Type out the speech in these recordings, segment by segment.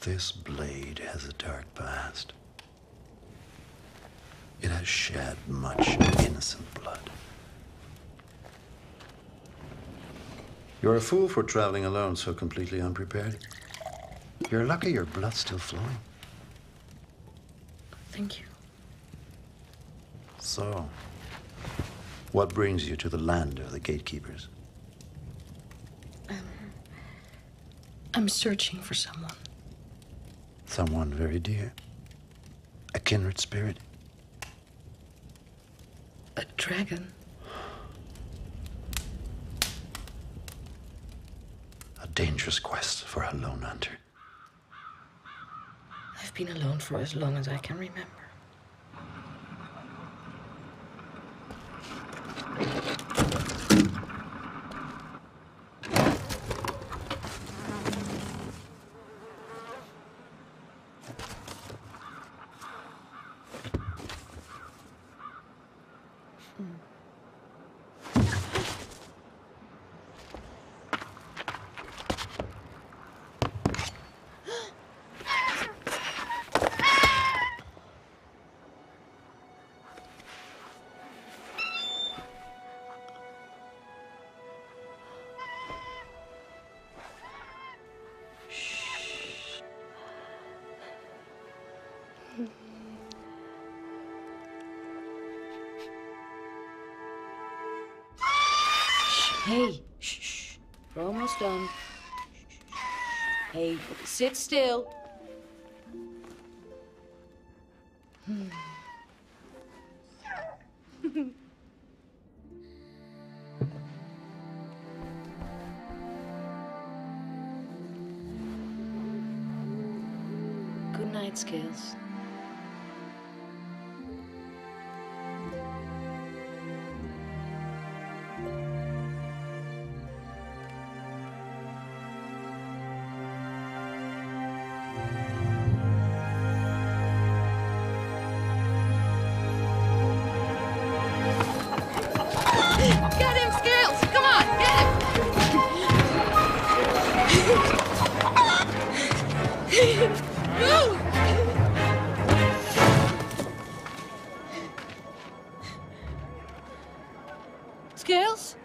This blade has a dark past. It has shed much innocent blood. You're a fool for traveling alone so completely unprepared. You're lucky your blood's still flowing. Thank you. So, what brings you to the land of the gatekeepers? I'm searching for someone. Someone very dear. A kindred spirit. A dragon. A dangerous quest for a lone hunter. I've been alone for as long as I can remember. Hey, shh. We're almost done. Hey, sit still. Good night, Scales. Get him, Scales! Come on, get him! Move! Scales?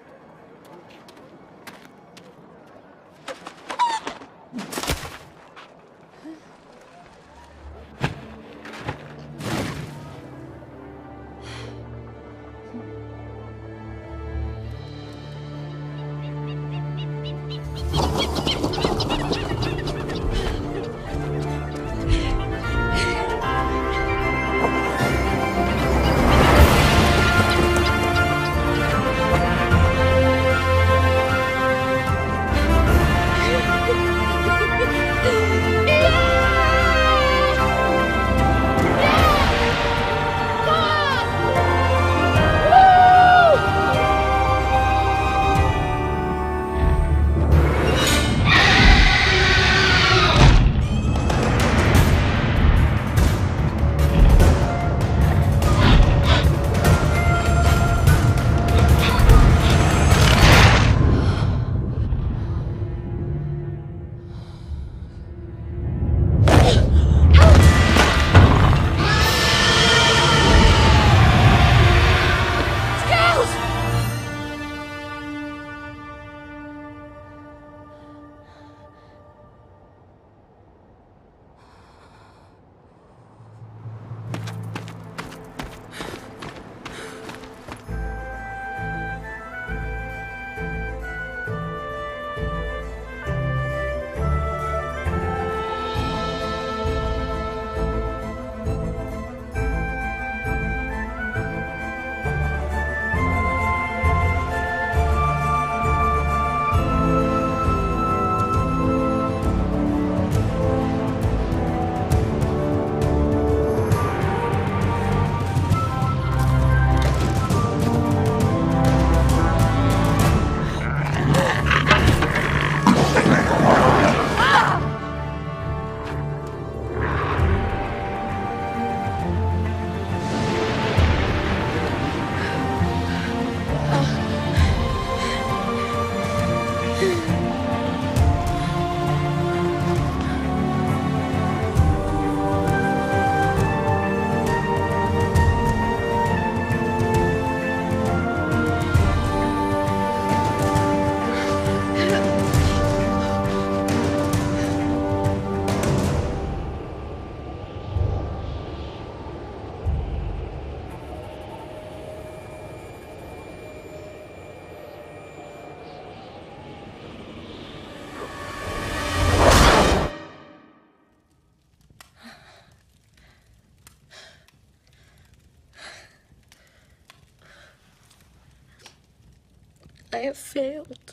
I have failed.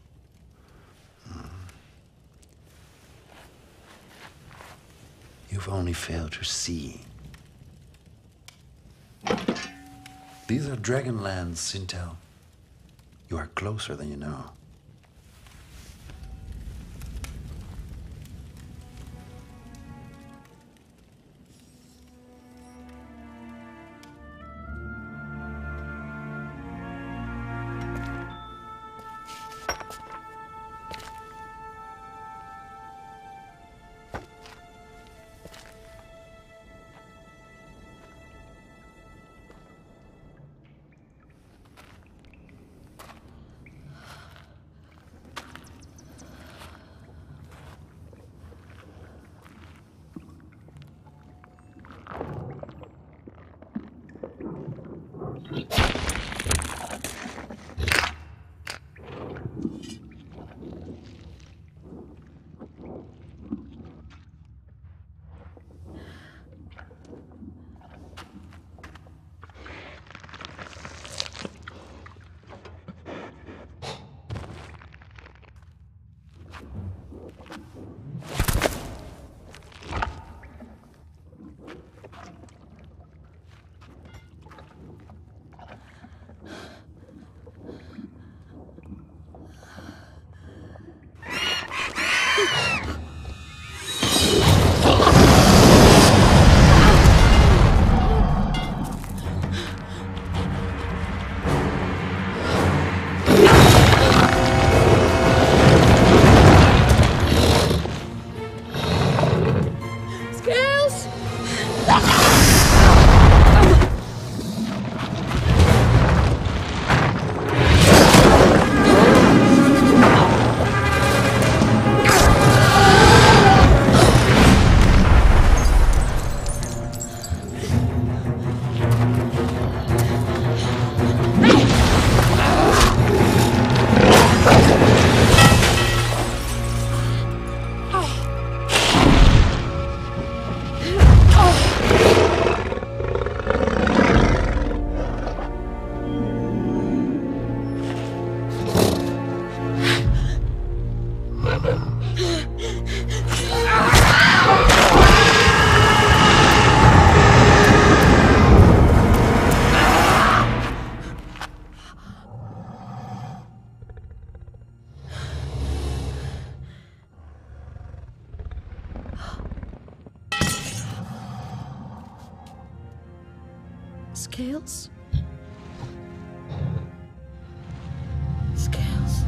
You've only failed to see. These are Dragonlands, Sintel. You are closer than you know. Scales? Scales.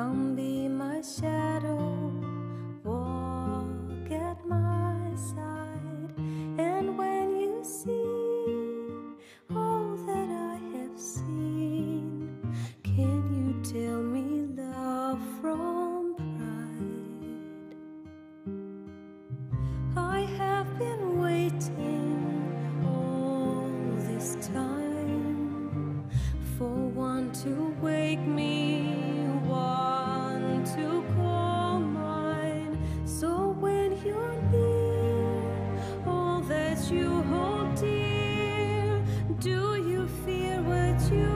Come be my shadow, walk at my side, and when you see all that I have seen, can you tell me love from pride? I have been waiting all this time for one to wake me, one to call mine. So when you're near, all that you hold dear, do you fear what you